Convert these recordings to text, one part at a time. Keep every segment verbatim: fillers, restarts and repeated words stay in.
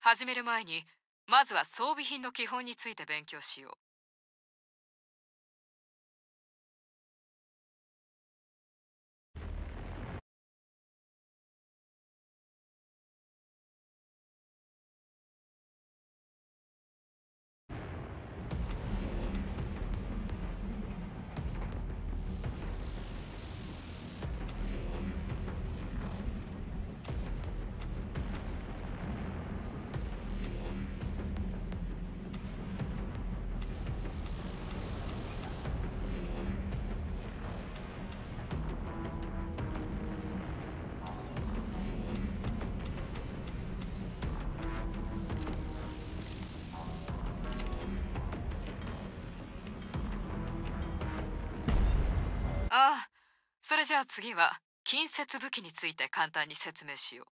始める前に、まずは装備品の基本について勉強しよう。ああ、それじゃあ次は近接武器について簡単に説明しよう。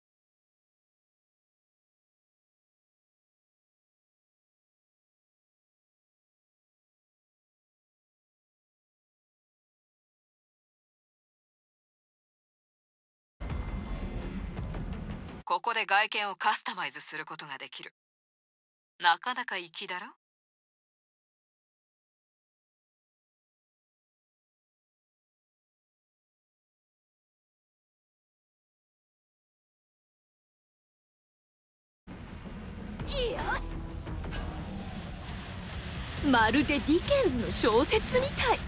ここで外見をカスタマイズすることができる。なかなか粋だろ。 よし、まるでディケンズの小説みたい。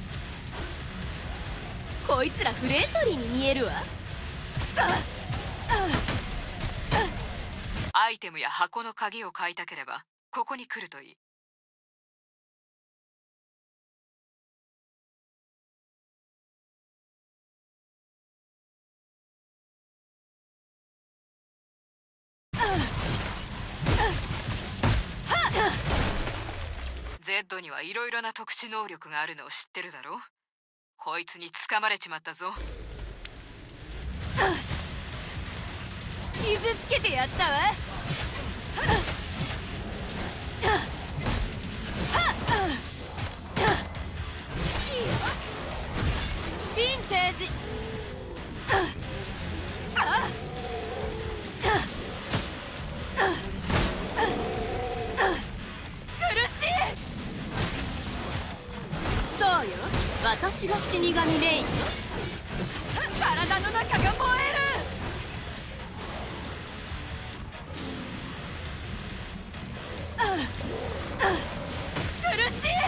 こいつらフレンドリーに見えるわ。 アイテムや箱の鍵を買いたければここに来るといい。ゼッドにはいろいろな特殊能力があるのを知ってるだろ。こいつに掴まれちまったぞ。 傷つけてやったわ。ヴィンテージ。そうよ、私が死神レイよ。体の中が燃える。苦しい。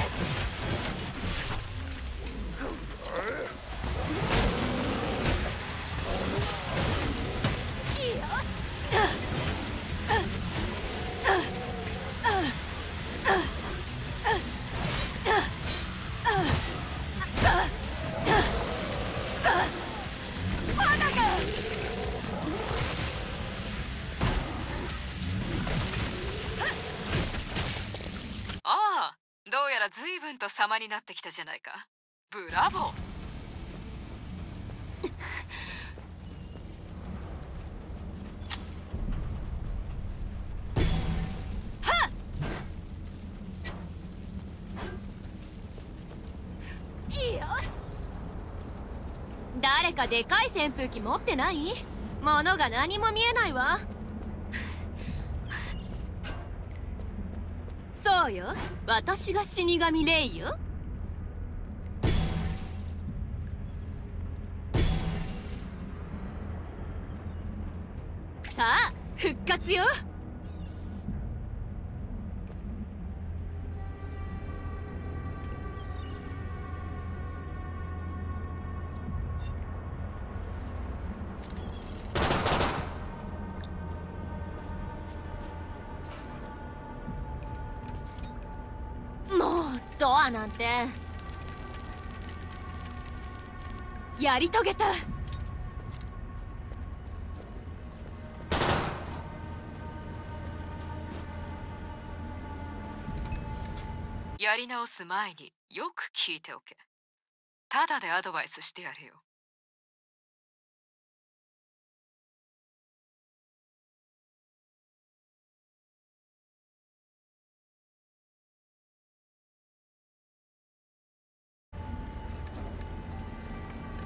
ああ、どうやら随分と様になってきたじゃないか。ブラボー。 誰かでかい扇風機持ってない？物が何も見えないわ。そうよ、私が死神レイよ。さあ復活よ。もうドアなんて。やり遂げた。 やり直す前によく聞いておけ。ただでアドバイスしてやるよ。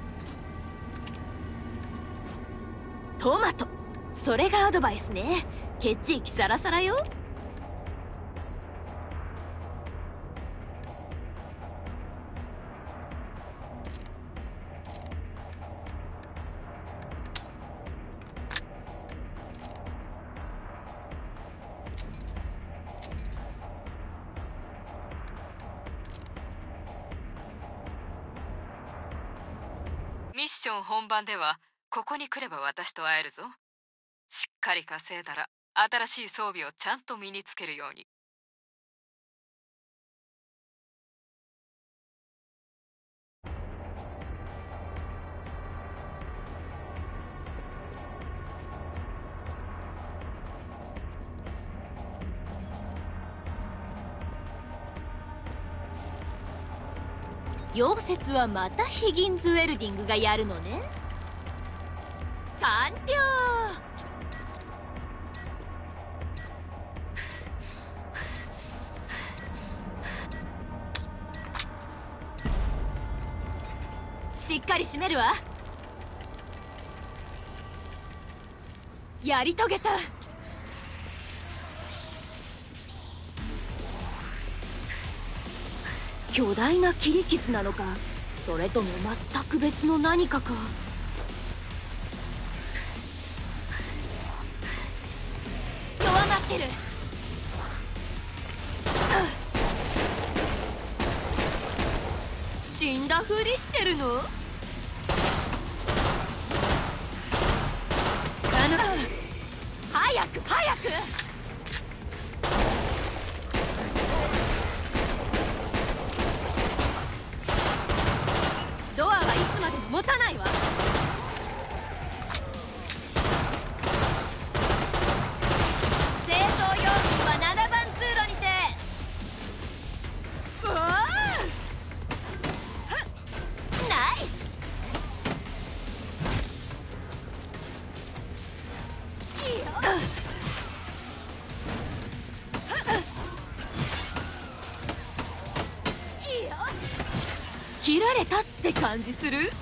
トマト、それがアドバイスね。 血液サラサラよ。 ミッション本番ではここに来れば私と会えるぞ。しっかり稼いだら新しい装備をちゃんと身につけるように。 溶接はまたヒギンズウェルディングがやるのね。完了。しっかり締めるわ。やり遂げた。巨大な切り傷なのか、それとも全く別の何かか。弱まってる。死んだふりしてるの？あの早く早く。ドアはいつまでも持たないわ。清掃用品はななばん通路にて。うわあ、ナイス。いいよ。いいよ。切られたって感じする？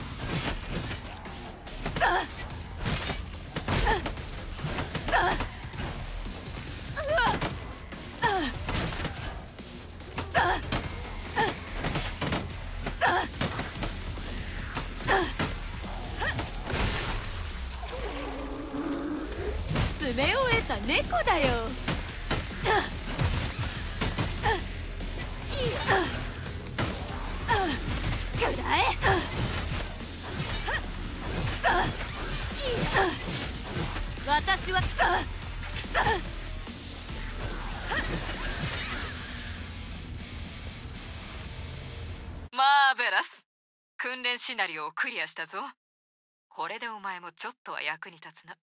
爪を得た猫だよ。いいよ。くらえ。私はマーベラス。訓練シナリオをクリアしたぞ。これでお前もちょっとは役に立つな。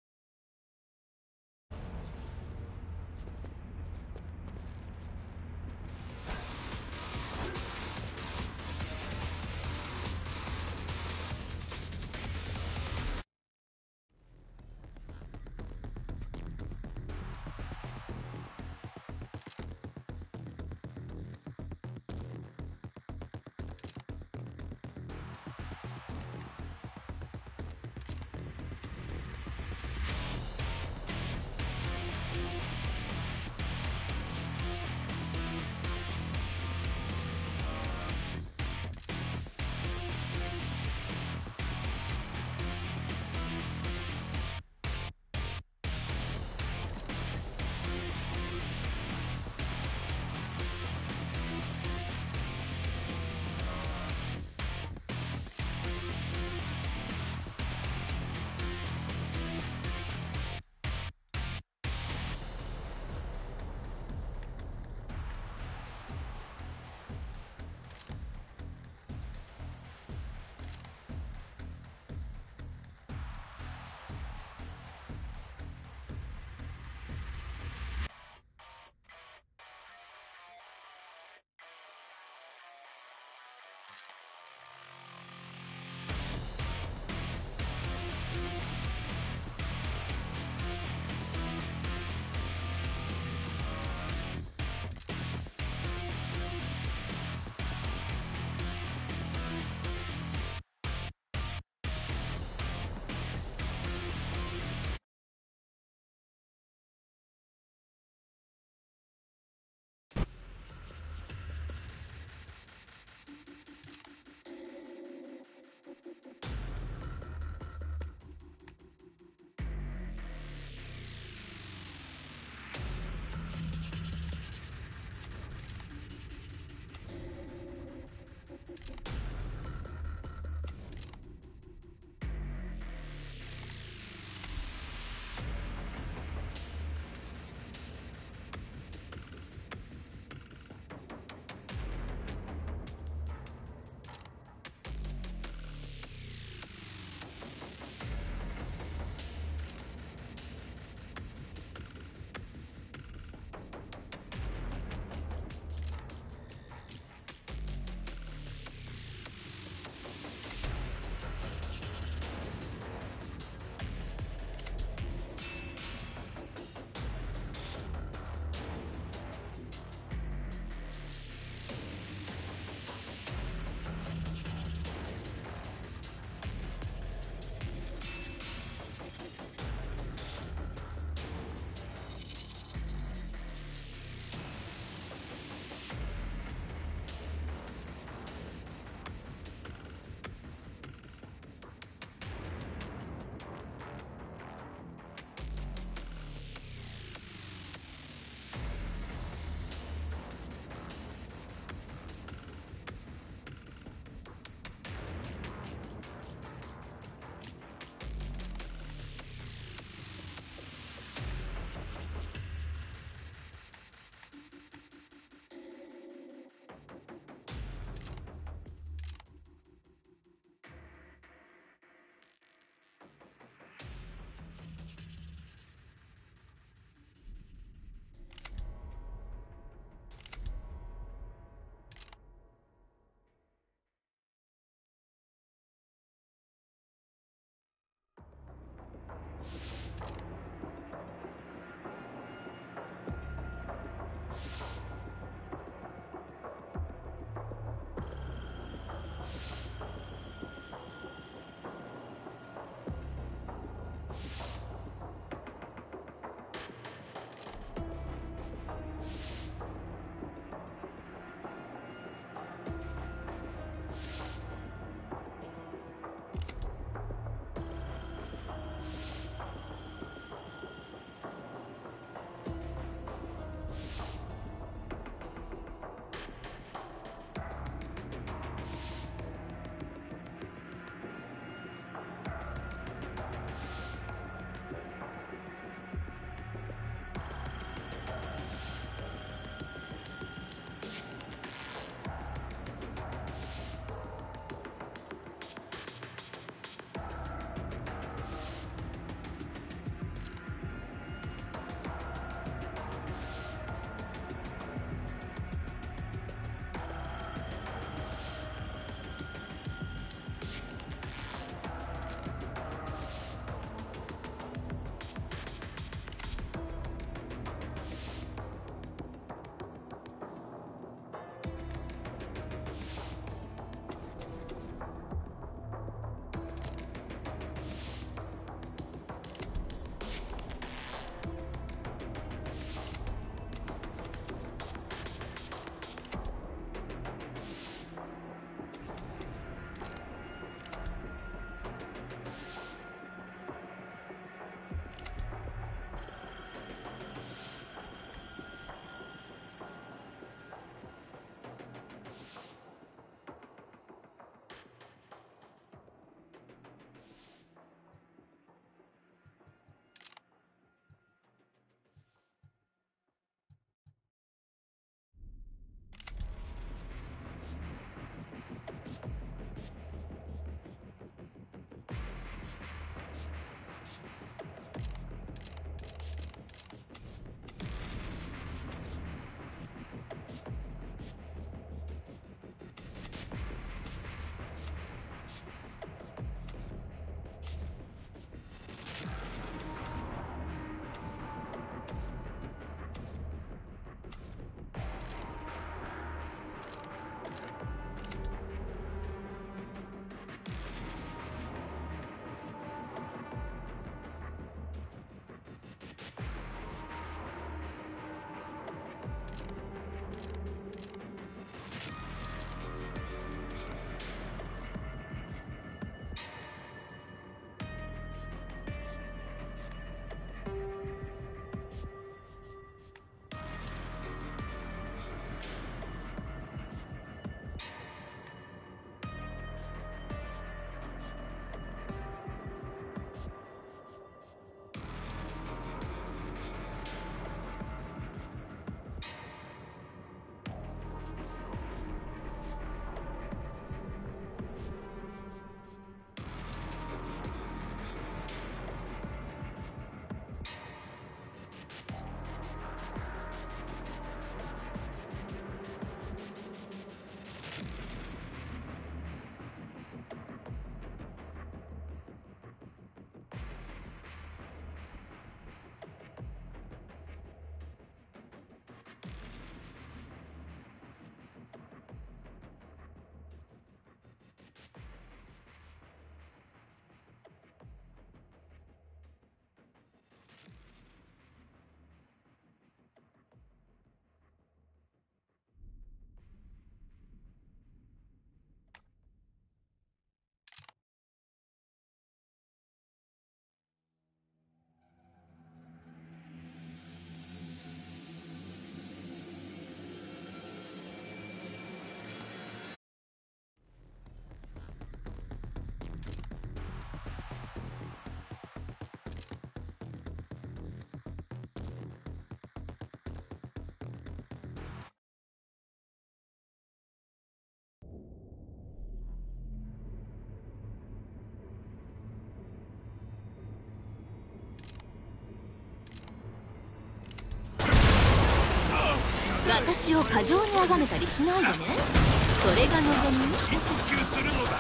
私を過剰に崇めたりしないでね。それが望み。 深呼吸するのだ。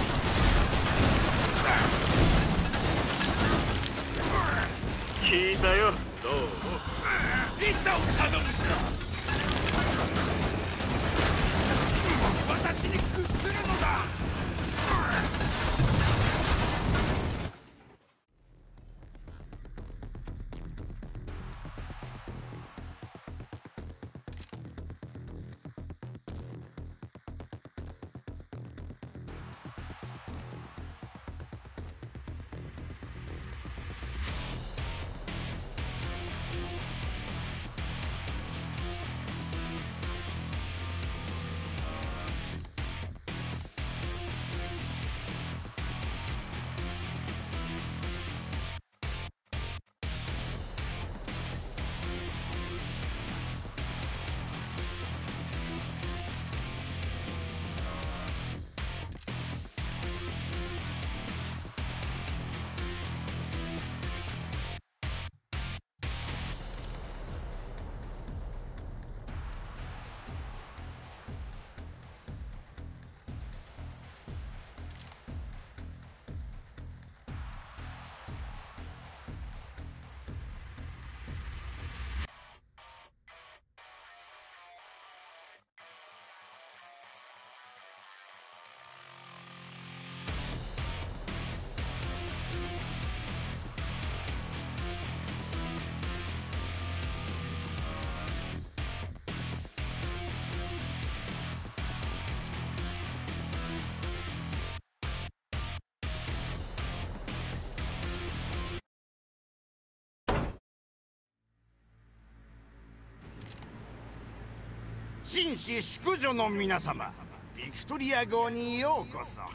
聞いたよ。どうも。リサを頼むぞ。私に屈するのだ。紳士淑女の皆様、ビクトリア号にようこそ。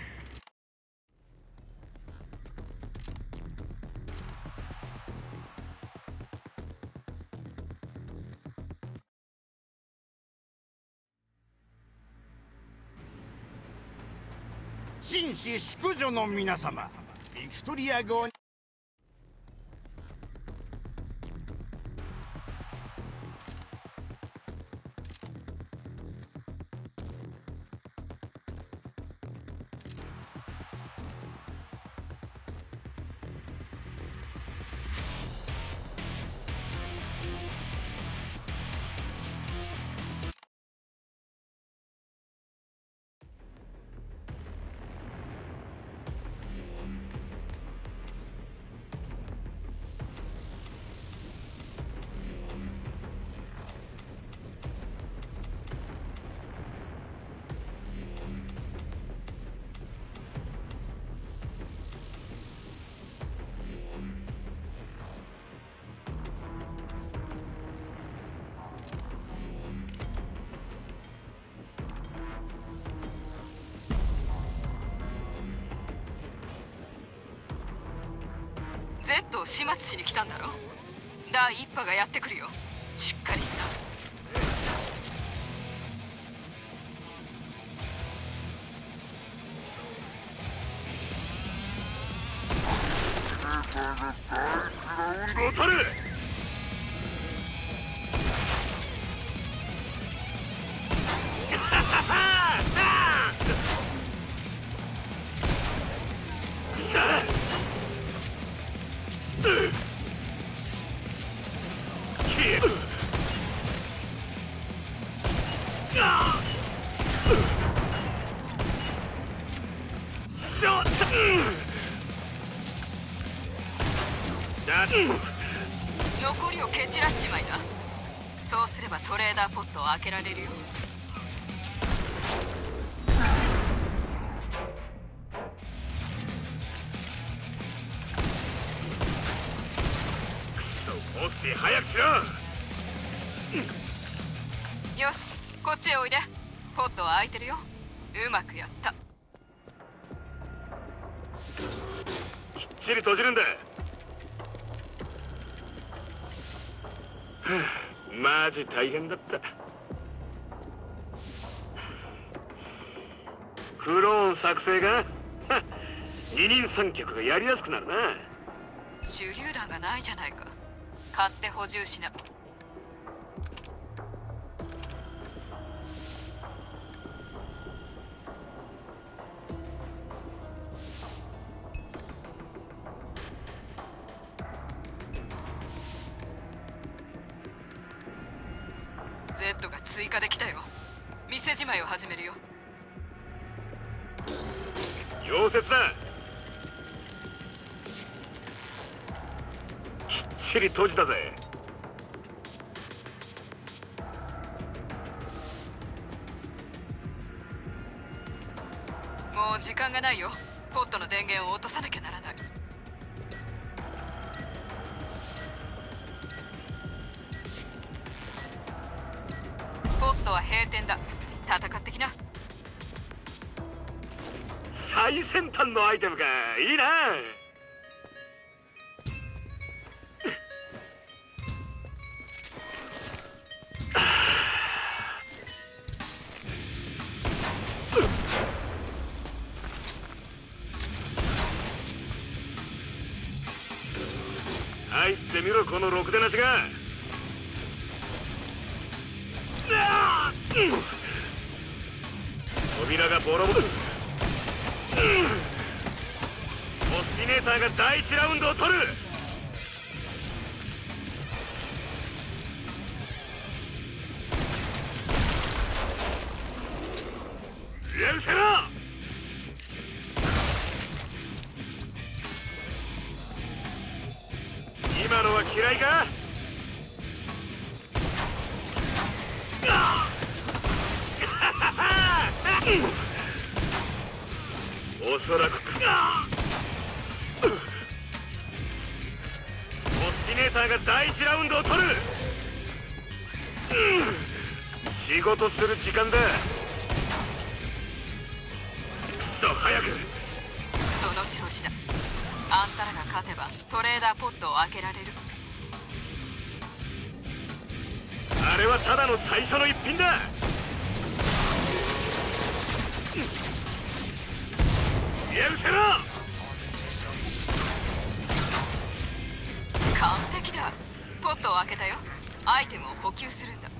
紳士淑女の皆様、ビクトリア号に Z を始末しに来たんだろ。第一波がやってくるよ。しっかりした。 当たれ。 残りを蹴散らしちまいな。そうすればトレーダーポットを開けられるよ。 クソポスティ早くしろ。 よし、こっちへおいで。ポットは開いてるよ。うまくやった。 きっちり閉じるんだ。マジ大変だった。クローン作成が二人三脚がやりやすくなるな。 手榴弾がないじゃないか。買って補充しな。 Z が追加できたよ。店じまいを始めるよ。 溶接だ。きっちり閉じたぜ。 もう時間がないよ。ポットの電源を落とさなきゃならない。ポットは閉店だ。戦ってきな。 最先端のアイテムか。いいな。入ってみろ、このろくでなしが。扉がボロボロ。オスティネーターがだいいちラウンドを取る。レルセラ。今のは嫌いか。おそらくオスティネーターがだいいちラウンドを取る。仕事する時間だ。くそ早く。 その調子だ。あんたらが勝てばトレーダーポットを開けられる。 あれはただの最初の一品だ。やるせろ。 完璧だ。ポットを開けたよ。アイテムを補給するんだ。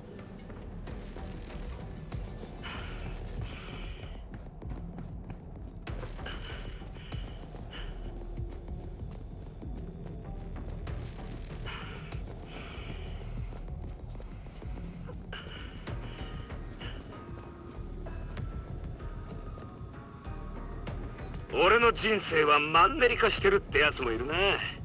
俺の人生はマンネリ化してるってやつもいるな。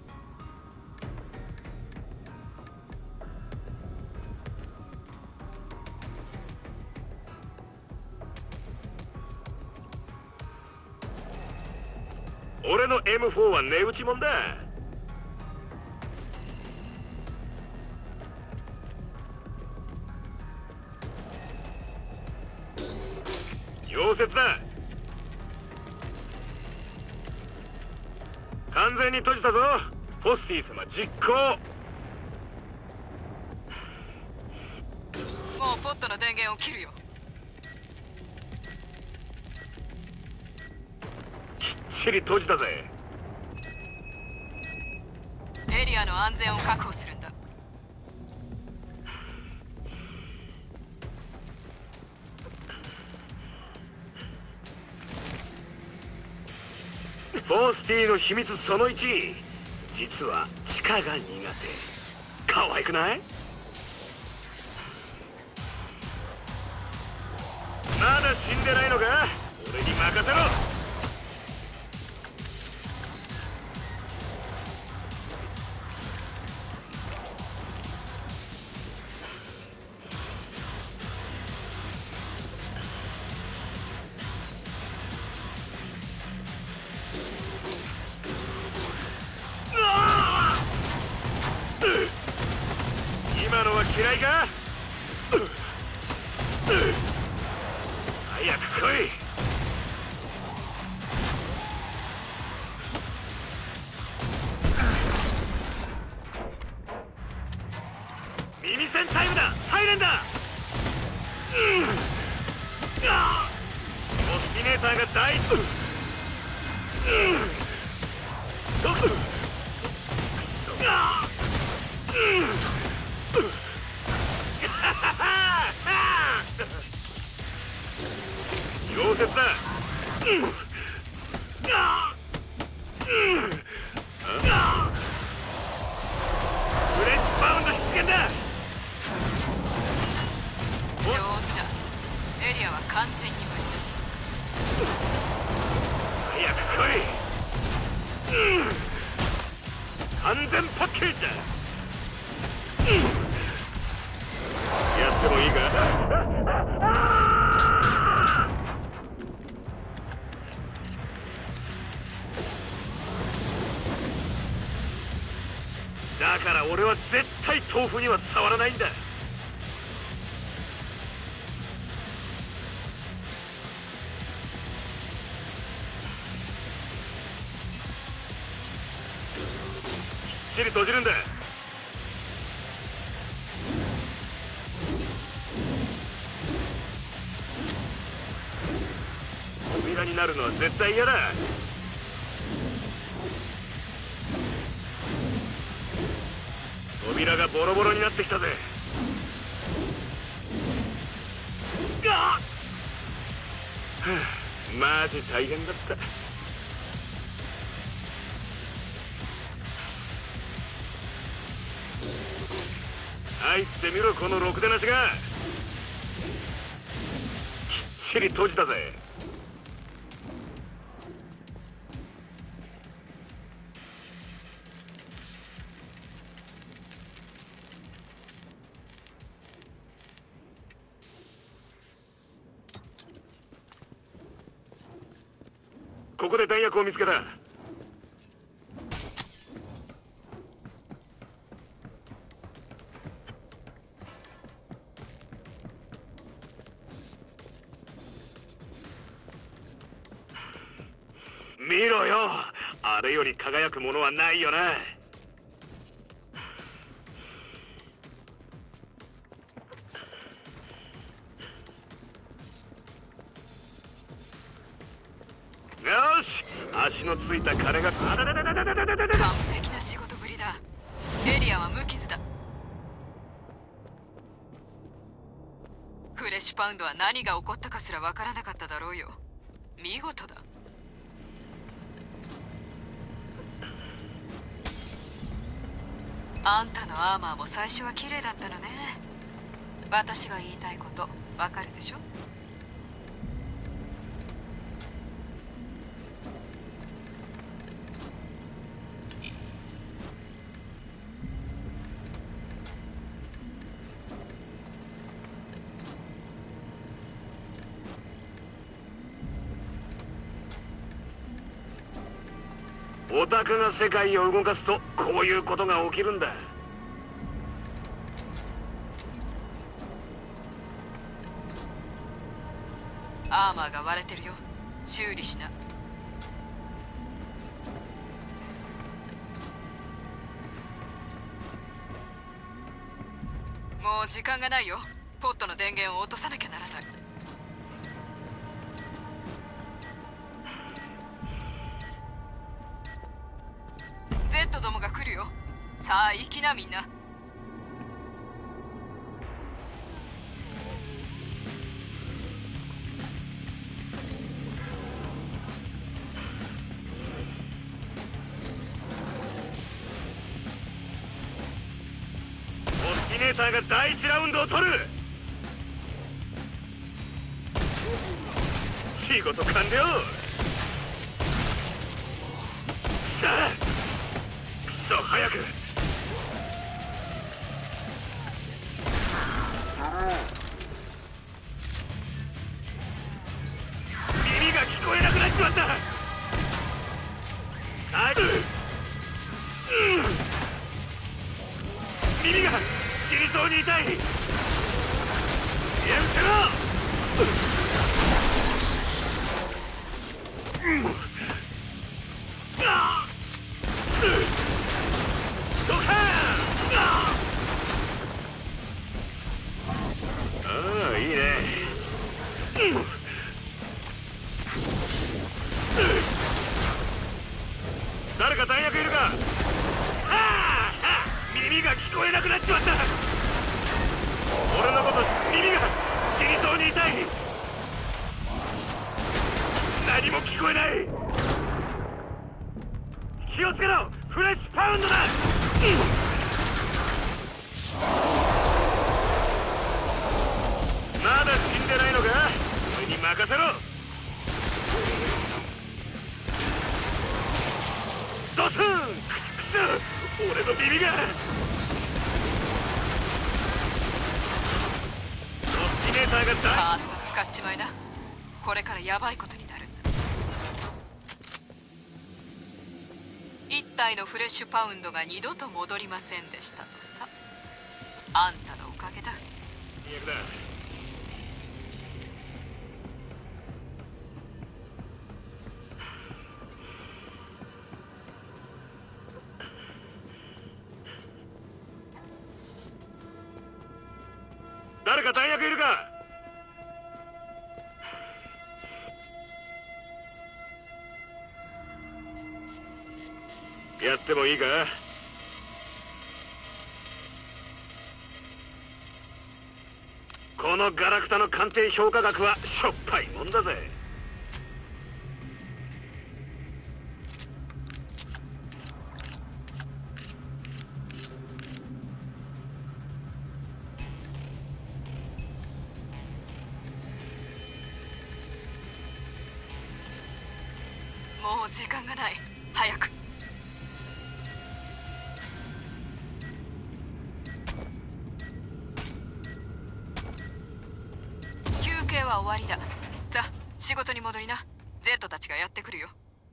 俺の エムフォー は値打ちもんだ。溶接だ。完全に閉じたぞ。ポスティ様実行。 もうポットの電源を切るよ。 きっちり閉じたぜ。 エリアの安全を確保するんだ。 フォースティの秘密そのいち、実は地下が苦手。可愛くない？まだ死んでないのか？俺に任せろ。今のは嫌いか？早く来い。耳栓タイムだ。サイレンだ。オスティネーターが大くそ溶接だ。フレッシュバウンド出現だ。 全パッケージだ。やってもいいか。だから俺は絶対豆腐には触らないんだ。きっちり閉じるんだ。扉になるのは絶対嫌だ。扉がボロボロになってきたぜ。あっ、マジ大変だった。入ってみろこのろくでなしが。きっちり閉じたぜ。ここで弾薬を見つけた。見ろよ、あれより輝くものはないよな。よし、足のついた金が。あららららららららら。 完璧な仕事ぶりだ。エリアは無傷だ。フレッシュパウンドは何が起こったかすらわからなかっただろうよ。見事だ。あんたのアーマーも最初は綺麗だったのね。私が言いたいことわかるでしょ。 オタクが世界を動かすとこういうことが起きるんだ。 アーマーが割れてるよ。修理しな。もう時間がないよ。ポットの電源を落とさなきゃならない。Z どもが来るよ。さあ行きなみんな。 オスキネーターがだいいちラウンドを取る。仕事完了。さあクソ早く。耳が聞こえなくなっちまった。あいつ、うん、耳が死にそうに痛い。やめてろ。うん、あドカーン。ああいいね。うん、誰か弾薬いるか。はあ、耳が聞こえなくなっちまった。俺のこと耳が死にそうに痛い。何も聞こえない。気をつけろ、フレッシュパウンドだ。うん、まだ死んでないのか。俺に任せろ。ドスン。くそ、 俺の耳がオスキネーターが大あーっと使っちまいな。これからヤバいことになるんだ。一体のフレッシュパウンドが二度と戻りませんでしたとさ。あんたのおかげだ。 最悪だ。誰か弾薬いるか？やってもいいか？このガラクタの鑑定評価額はしょっぱいもんだぜ。 もう時間がない。早く。休憩は終わりだ。さあ仕事に戻りな。Z たちがやってくるよ。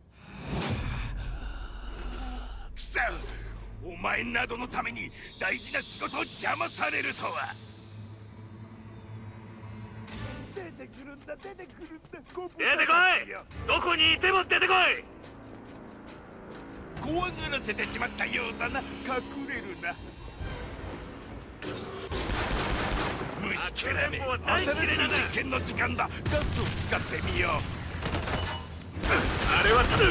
くそ、お前などのために大事な仕事を邪魔されるとは。出てくるんだ、出てくるんだ。 出てこい。どこにいても出てこい。 怖がらせてしまったようだな。隠れるな。虫けらめ、新しい実験の時間だ。ガスを使ってみよう。 あれはただ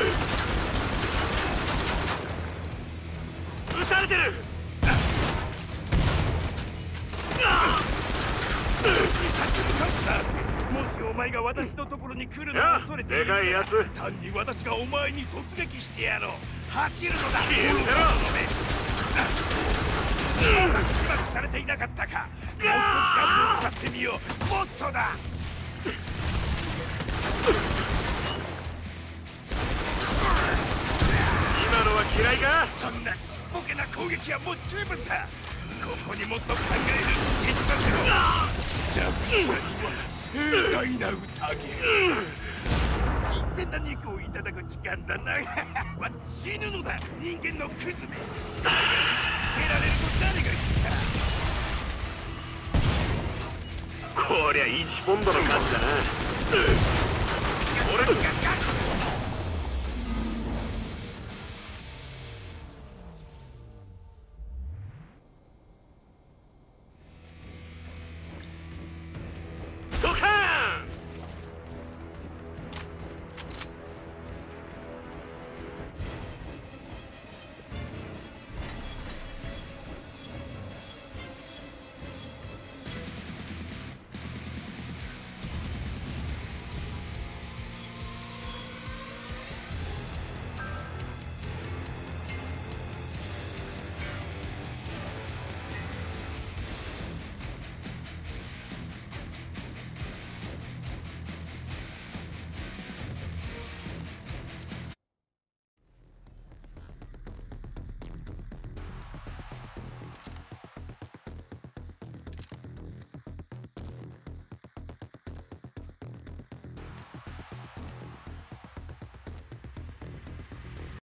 撃たれてる。 もしお前が私のところに来るのを恐れているでかいやつ。 単に私がお前に突撃してやろう。走るのだ。 消えろ。 うまくされていなかったか。もっとガスを使ってみよう。もっとだ。 今のは嫌いか？ そんなちっぽけな攻撃はもう十分だ。ここにもっと考える知ったせろ。弱者には盛大な宴。新鮮な肉をいただく時間だな。死ぬのだ、人間のクズめ。つけられると誰が言った？ こりゃいちポンドの数だな。俺が